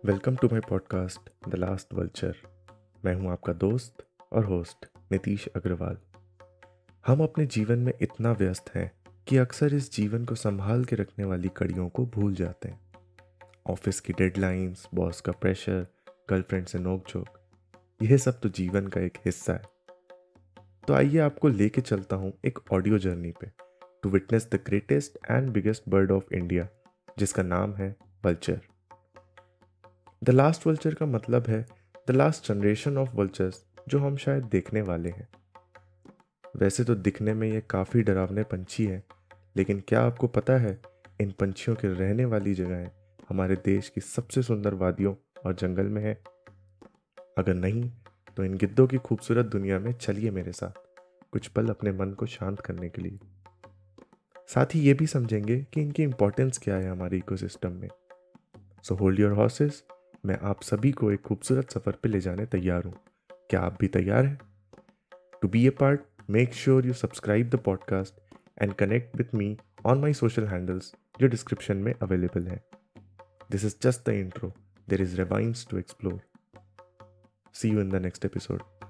Welcome to my podcast the last vulture. मैं हूं आपका दोस्त और होस्ट नीतीश अग्रवाल। हम अपने जीवन में इतना व्यस्त हैं कि अक्सर इस जीवन को संभाल के रखने वाली कड़ियों को भूल जाते हैं। ऑफिस की डेडलाइंस, बॉस का प्रेशर, गर्लफ्रेंड से नोकझोंक, यह सब तो जीवन का एक हिस्सा है। तो आइए आपको लेके चलता हूं एक ऑडियो जर्नी पे to witness the greatest and biggest bird of India, जिसका नाम है वल्चर। द लास्ट वल्चर का मतलब है the last generation of vultures जो हम शायद देखने वाले हैं। वैसे तो दिखने में ये काफ़ी डरावने पंछी हैं, लेकिन क्या आपको पता है इन पंछियों के रहने वाली जगहें हमारे देश की सबसे सुंदर वादियों और जंगल में है? अगर नहीं तो इन गिद्धों की खूबसूरत दुनिया में चलिए मेरे साथ कुछ पल अपने मन को शांत करने के लिए। साथ ही ये भी समझेंगे कि इनकी इंपॉर्टेंस क्या है हमारे इकोसिस्टम में। सो होल्ड योर हॉर्सेस, मैं आप सभी को एक खूबसूरत सफ़र पे ले जाने तैयार हूँ। क्या आप भी तैयार हैं? To be a part, make sure you subscribe the podcast and connect with me on my social handles जो डिस्क्रिप्शन में अवेलेबल हैं। This is just the intro, there is ravines to explore. See you in the next episode.